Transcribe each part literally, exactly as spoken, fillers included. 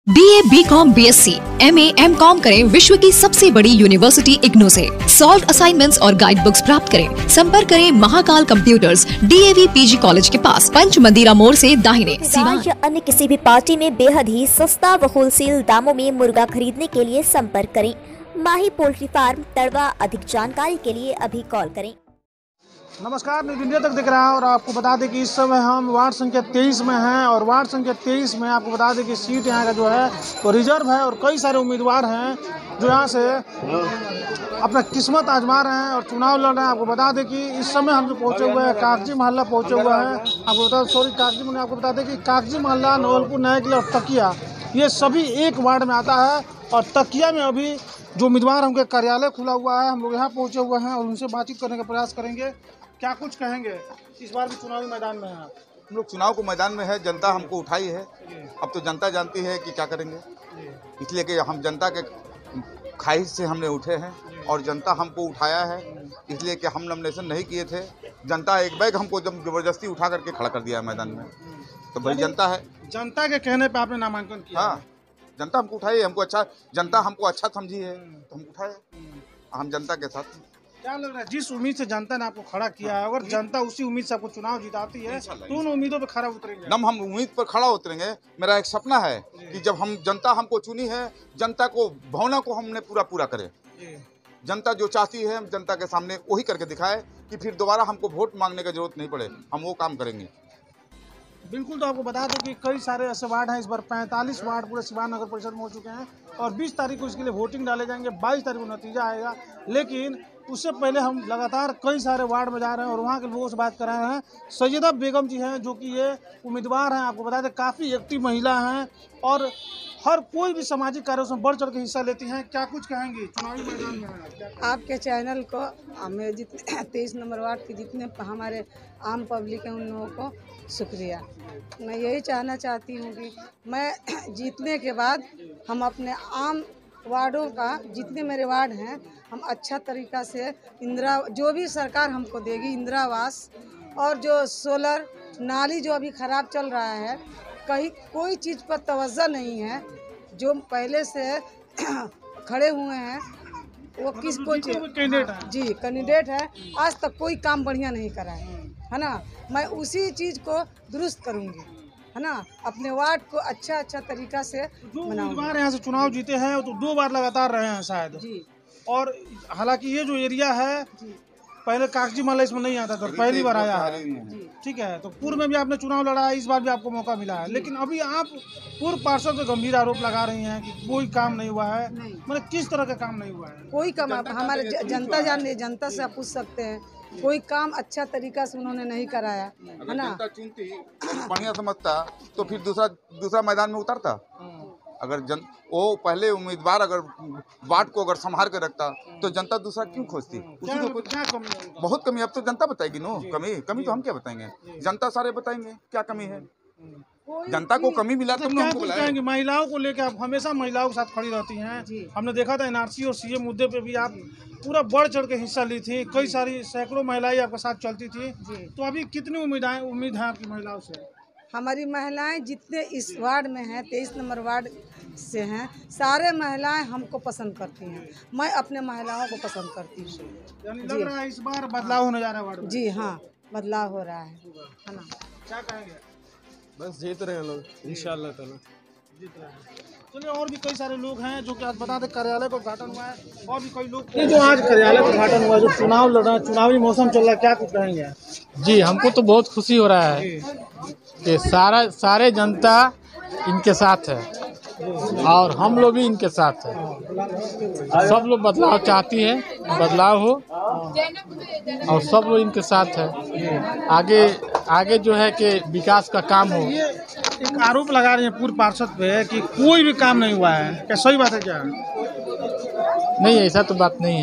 B A, B com, B S C, M A, M com करें विश्व की सबसे बड़ी यूनिवर्सिटी इग्नू से। सॉल्व असाइनमेंट्स और गाइड बुक्स प्राप्त करें। संपर्क करें Mahakal computers, D A V P G college के पास, पंच मंदिरा मोड़ से दाहिने। या अन्य किसी भी पार्टी में बेहद ही सस्ता व होलसेल दामों में मुर्गा खरीदने के लिए संपर्क करें। Mahi poultry farm, Tadwa. अधिक जानकारी के लिए अभी कॉल करें। नमस्कार, न्यूज इंडिया तक दिख रहा है और आपको बता दें कि इस समय हम वार्ड संख्या तेईस में हैं और वार्ड संख्या तेईस में आपको बता दें कि सीट यहाँ का जो है तो रिजर्व है और कई सारे उम्मीदवार हैं जो यहाँ से अपना किस्मत आजमा रहे हैं और चुनाव लड़ रहे हैं। आपको बता दें कि इस समय हम जो पहुँचे हुए हैं कागजी मोहल्ला पहुँचे हुए हैं। आपको बता सॉरी कागजी मोहल्ला आपको बता दें कि कागजी मोहल्ला, नवलपुर, नया किला और तकिया, ये सभी एक वार्ड में आता है और तकिया में अभी जो उम्मीदवार उनके कार्यालय खुला हुआ है, हम लोग यहाँ पहुँचे हुए हैं और उनसे बातचीत करने का प्रयास करेंगे। क्या कुछ कहेंगे? इस बार भी चुनावी मैदान में है। हम लोग चुनाव को मैदान में है, जनता हमको उठाई है। अब तो जनता जानती है कि क्या करेंगे, इसलिए कि हम जनता के ख्वाहिश से हमने उठे हैं और जनता हमको उठाया है, इसलिए कि हम नॉमिनेशन नहीं किए थे। जनता एक बैग हमको जब जबरदस्ती उठा करके खड़ा कर दिया मैदान में, तो भाई जनता है। जनता के कहने पे आपने नामांकन किया? हाँ, जनता हमको उठाई है, हमको अच्छा जनता हमको अच्छा समझी है तो हम उठाए, हम जनता के साथ। क्या लग रहा है जिस उम्मीद से जनता ने आपको खड़ा किया है, अगर जनता उसी उम्मीद से आपको चुनाव जिताती है तो उन उम्मीदों पे खड़ा उतरेंगे? नम हम उम्मीद पर खड़ा उतरेंगे। मेरा एक सपना है कि जब हम जनता हमको चुनी है, जनता को भावना को हमने पूरा पूरा करें। जनता जो चाहती है हम जनता के सामने वही करके दिखाए कि फिर दोबारा हमको वोट मांगने की जरूरत नहीं पड़े, हम वो काम करेंगे। बिल्कुल, तो आपको बता दें कि कई सारे ऐसे वार्ड हैं, इस बार पैंतालीस वार्ड पूरे सिवान नगर परिषद में हो चुके हैं और बीस तारीख को इसके लिए वोटिंग डाले जाएंगे, बाईस तारीख को नतीजा आएगा। लेकिन उससे पहले हम लगातार कई सारे वार्ड में जा रहे हैं और वहाँ के लोगों से बात कर रहे हैं। सैयदा बेगम जी हैं जो कि ये उम्मीदवार हैं, आपको बता दें काफ़ी एक्टिव महिला हैं और हर कोई भी सामाजिक कार्यों में बढ़ चढ़ के हिस्सा लेती हैं। क्या कुछ कहेंगी चुनावी मैदान में? आपके चैनल को, हमें जितने तेईस नंबर वार्ड के जितने हमारे आम पब्लिक हैं उन लोगों को शुक्रिया। मैं यही चाहना चाहती हूँ कि मैं जीतने के बाद हम अपने आम वार्डों का, जितने मेरे वार्ड हैं, हम अच्छा तरीक़ा से इंदिरा जो भी सरकार हमको देगी, इंदिरा आवास और जो सोलर नाली जो अभी ख़राब चल रहा है, कहीं कोई चीज़ पर तवज्जो नहीं है। जो पहले से खड़े हुए हैं वो किसको कैंडिडेट है? जी कैंडिडेट है, आज तक कोई काम बढ़िया नहीं करा है, है ना। मैं उसी चीज़ को दुरुस्त करूँगी, है ना, अपने वार्ड को अच्छा अच्छा तरीका से बनाऊंगी। यहाँ से चुनाव जीते हैं तो दो बार लगातार रहे हैं शायद जी। और हालांकि ये जो एरिया है पहले कागजी मोहल्ला इसमें नहीं आता था, पहली बार आया है, ठीक है। तो पूर्व में भी आपने चुनाव लड़ा है, इस बार भी आपको मौका मिला है, लेकिन अभी आप पूर्व पार्षद पे गंभीर आरोप लगा रही हैं कि कोई काम नहीं हुआ है। मतलब किस तरह का काम नहीं हुआ है? कोई काम हमारे जनता जान रही, जनता से आप पूछ सकते हैं, कोई काम अच्छा तरीका से उन्होंने नहीं कराया, है ना। चुनती बढ़िया समझता तो फिर दूसरा दूसरा मैदान में उतरता। अगर जन वो पहले उम्मीदवार अगर वार्ड को अगर संभाल के रखता तो जनता दूसरा क्यों खोजती? उसी को क्या कमी है? बहुत कमी। अब तो जनता बताएगी नो कमी कमी तो हम क्या बताएंगे, जनता सारे बताएंगे क्या कमी है। जनता को कमी मिला तो हमको बुलाएंगे। महिलाओं को लेकर आप हमेशा महिलाओं के साथ खड़ी रहती हैं। हमने देखा था एन आर सी और सी ए मुद्दे पे भी आप पूरा बढ़ चढ़ के हिस्सा ली थी, कई सारी सैकड़ों महिलाएं आपके साथ चलती थी। तो अभी कितनी उम्मीद उम्मीद है आपकी महिलाओं से? हमारी महिलाएं जितने इस वार्ड में हैं, तेईस नंबर वार्ड से हैं, सारे महिलाएं हमको पसंद करती हैं। मैं अपने महिलाओं को पसंद करती हूँ। यानी लग रहा है इस बार बदलाव होने जा रहा है वार्ड में? जी हाँ, बदलाव हो रहा है, है ना। क्या कहेंगे? बस जीत रहे हैं लोग इंशाल्लाह ताला, जीत रहे हैं। चलिए, और भी कई सारे लोग हैं जो कि आज बता दें कार्यालय को उद्घाटन हुआ है और भी कई लोग ये जो आज कार्यालय को उद्घाटन हुआ है, जो चुनाव लड़ रहा है, चुनावी मौसम चल रहा है, क्या कुछ कहेंगे? जी हमको तो बहुत खुशी हो रहा है कि सारा सारे जनता इनके साथ है और हम लोग भी इनके साथ है। सब लोग बदलाव चाहती है, बदलाव हो और सब लोग इनके साथ है। आगे आगे जो है कि विकास का काम हो। ये एक आरोप लगा रहे हैं पूर्व पार्षद पे कि कोई भी काम नहीं हुआ है, क्या सही बात है क्या? नहीं, ऐसा तो बात नहीं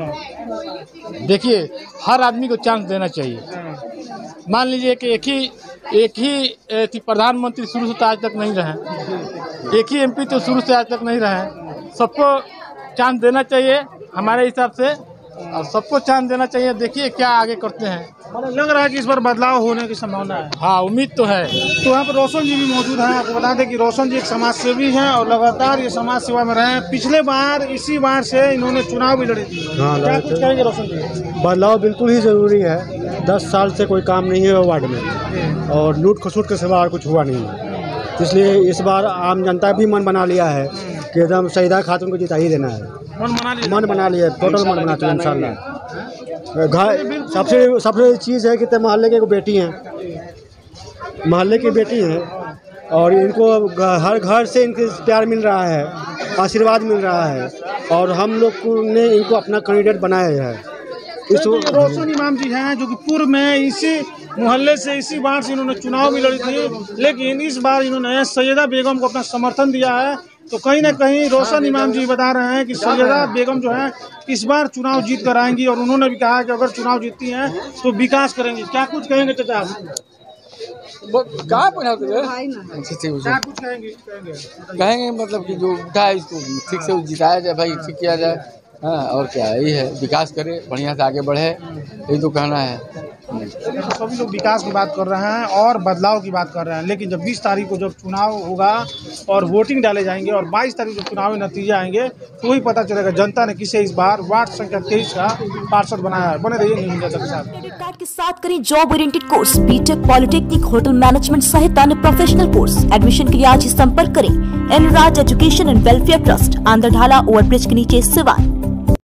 है। देखिए, हर आदमी को चांस देना चाहिए। मान लीजिए कि एक ही एक ही प्रधानमंत्री शुरू से आज तक नहीं रहे, एक ही एमपी तो शुरू से आज तक नहीं रहे। सबको चांस देना चाहिए हमारे हिसाब से। और सबको चांस देना चाहिए। देखिए क्या आगे करते हैं। मतलब लग रहा है कि इस बार बदलाव होने की संभावना है। हाँ, उम्मीद तो है। तो यहाँ पर रोशन जी भी मौजूद हैं। आपको बता दें कि रोशन जी एक समाज सेवी हैं और लगातार ये समाज सेवा में रहे हैं। पिछले बार इसी बार से इन्होंने चुनाव भी लड़ी थी। हाँ, क्या कुछ कहेंगे रोशन जी? बदलाव बिल्कुल ही ज़रूरी है। दस साल से कोई काम नहीं है वार्ड में और लूट खसूट के सिवा और कुछ हुआ नहीं है। इसलिए इस बार आम जनता भी मन बना लिया है कि एकदम सईदा खातून को जिता ही देना है। मन बना लिया मन बना लिया, टोटल मन बना चाहिए इंशाल्लाह। घर सबसे सबसे चीज़ है कि मोहल्ले की बेटी हैं, मोहल्ले की बेटी हैं और इनको हर घर से इनके प्यार मिल रहा है, आशीर्वाद मिल रहा है और हम लोग ने इनको अपना कैंडिडेट बनाया है। इस रोशन इमाम जी हैं जो कि पूर्व में इसी मोहल्ले से इसी बार से इन्होंने चुनाव भी लड़ी थी, लेकिन इस बार इन्होंने सैयदा बेगम को अपना समर्थन दिया है। तो कहीं ना कहीं रोशन इमाम जी बता रहे हैं कि सैयदा बेगम जो है इस बार चुनाव जीत कर आएंगी और उन्होंने भी कहा कि अगर चुनाव जीतती हैं तो विकास करेंगी। क्या कुछ कहेंगे चाचा आप? कहाँ पर क्या कुछ कहेंगे? कहेंगे मतलब कि जो उठा है इसको ठीक से जिताया जाए भाई, ठीक किया जाए। हाँ, और क्या यही है, विकास करे, बढ़िया से आगे बढ़े, यही तो कहना है। सभी लोग विकास की बात कर रहे हैं और बदलाव की बात कर रहे हैं, लेकिन जब बीस तारीख को जब चुनाव होगा और वोटिंग डाले जाएंगे और बाईस तारीख को जब चुनावी नतीजे आएंगे तो ही पता चलेगा जनता ने किसे इस बार वार्ड संख्या तेईस का पार्षद बनाया है। बने रहिए न्यूज़ इंडिया तक के साथ। क्रेडिट कार्ड के साथ करें job oriented course, B Tech, polytechnic, hotel management सहित अन्य प्रोफेशनल कोर्स। एडमिशन के लिए आज ही संपर्क करें एनराज एजुकेशन एंड वेलफेयर ट्रस्ट, आंध्रढाला ओवरब्रिज के नीचे, सिवान।